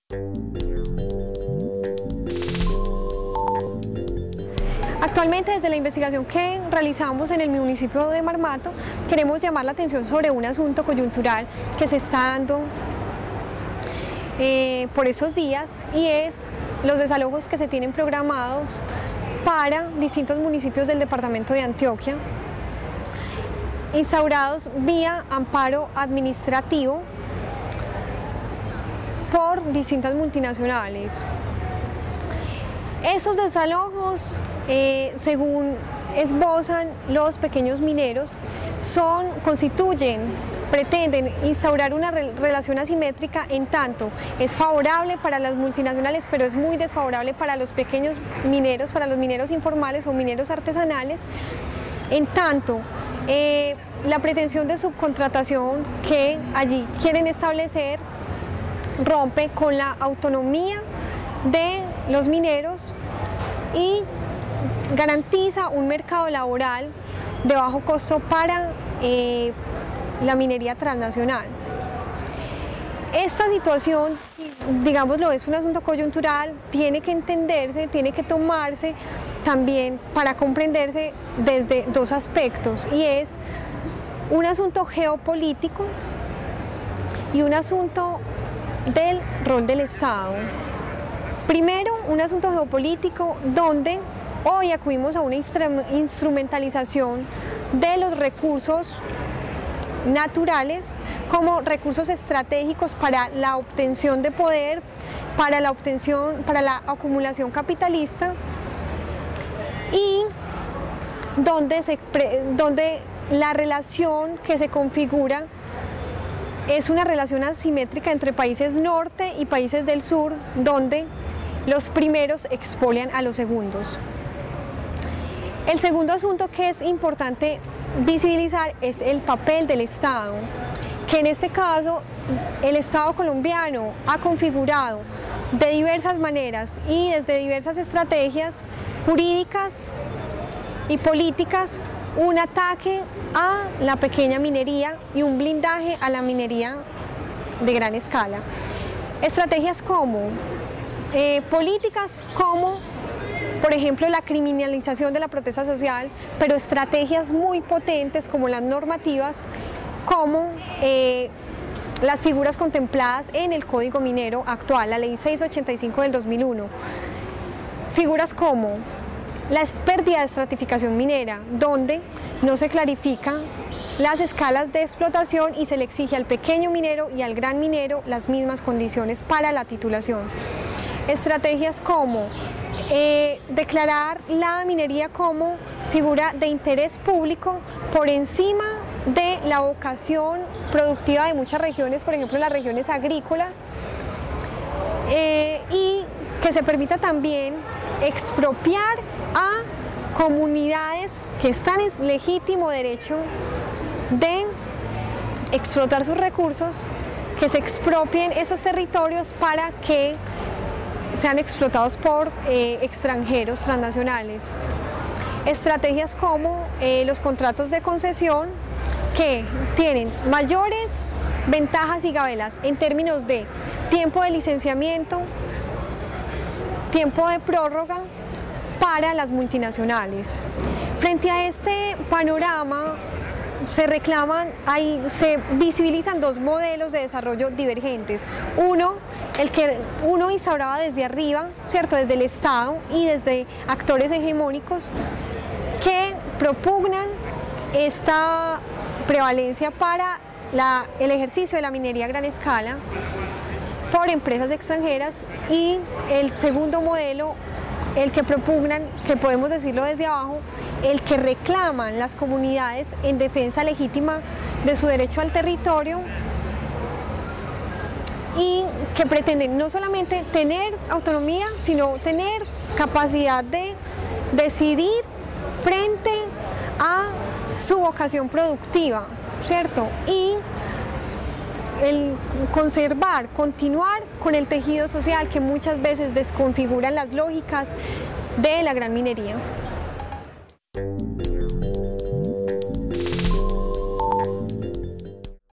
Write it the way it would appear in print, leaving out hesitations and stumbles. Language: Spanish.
Actualmente, desde la investigación que realizamos en el municipio de Marmato, queremos llamar la atención sobre un asunto coyuntural que se está dando por esos días, y es los desalojos que se tienen programados para distintos municipios del departamento de Antioquia, instaurados vía amparo administrativo por distintas multinacionales. Esos desalojos, según esbozan los pequeños mineros, pretenden instaurar una relación asimétrica, en tanto es favorable para las multinacionales, pero es muy desfavorable para los pequeños mineros, para los mineros informales o mineros artesanales, en tanto la pretensión de subcontratación que allí quieren establecer rompe con la autonomía de los mineros y garantiza un mercado laboral de bajo costo para la minería transnacional. Esta situación, digámoslo, es un asunto coyuntural, tiene que entenderse, tiene que tomarse también para comprenderse desde dos aspectos, y es un asunto geopolítico y un asunto del rol del Estado. Primero, un asunto geopolítico donde hoy acudimos a una instrumentalización de los recursos naturales como recursos estratégicos para la obtención de poder, para la acumulación capitalista, y donde la relación que se configura es una relación asimétrica entre países norte y países del sur, donde los primeros expolian a los segundos. El segundo asunto que es importante visibilizar es el papel del Estado, que en este caso el Estado colombiano ha configurado de diversas maneras y desde diversas estrategias jurídicas y políticas un ataque a la pequeña minería y un blindaje a la minería de gran escala. Estrategias como políticas como, por ejemplo, la criminalización de la protesta social, pero estrategias muy potentes como las normativas, como las figuras contempladas en el Código Minero actual, la Ley 685 del 2001. Figuras como la pérdida de estratificación minera, donde no se clarifican las escalas de explotación y se le exige al pequeño minero y al gran minero las mismas condiciones para la titulación. Estrategias como declarar la minería como figura de interés público por encima de la vocación productiva de muchas regiones, por ejemplo las regiones agrícolas, y que se permita también expropiar a comunidades que están en legítimo derecho de explotar sus recursos, que se expropien esos territorios para que sean explotados por extranjeros transnacionales. Estrategias como los contratos de concesión, que tienen mayores ventajas y gabelas en términos de tiempo de licenciamiento, tiempo de prórroga para las multinacionales. Frente a este panorama se visibilizan dos modelos de desarrollo divergentes. Uno instauraba desde arriba, ¿cierto?, desde el Estado y desde actores hegemónicos que propugnan esta prevalencia para el ejercicio de la minería a gran escala por empresas extranjeras, y el segundo modelo, el que propugnan, que podemos decirlo desde abajo, el que reclaman las comunidades en defensa legítima de su derecho al territorio, y que pretenden no solamente tener autonomía, sino tener capacidad de decidir frente a su vocación productiva, ¿cierto? Y el continuar con el tejido social que muchas veces desconfiguran las lógicas de la gran minería.